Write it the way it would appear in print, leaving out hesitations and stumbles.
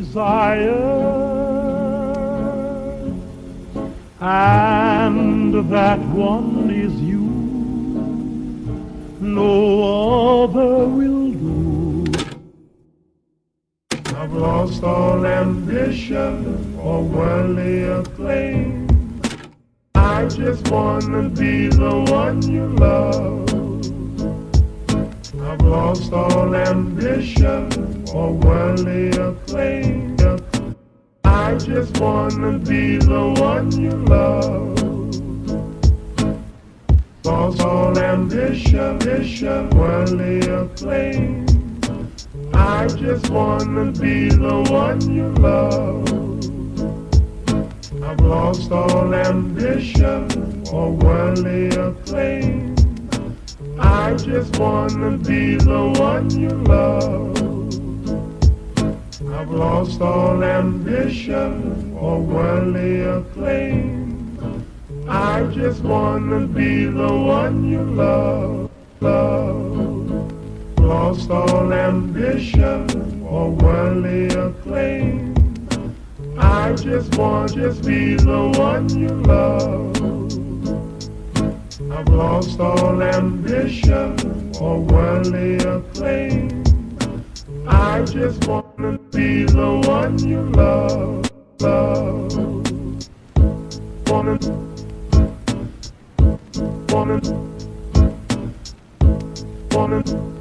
desire, and that one is you. No other will do. I've lost all ambition or worldly acclaim. I just wanna be the one you love. I've lost all ambition or worldly acclaim. I just wanna be the one you love. Lost all ambition, worldly acclaim. I just wanna be the one you love. I've lost all ambition or worldly acclaim. I just wanna be the one you love. I've lost all ambition or worldly acclaim. I just wanna be the one you love, love. Lost all ambition or worldly acclaim. I just be the one you love. I've lost all ambition or worldly acclaim. I just wanna be the one you love, love. Wanna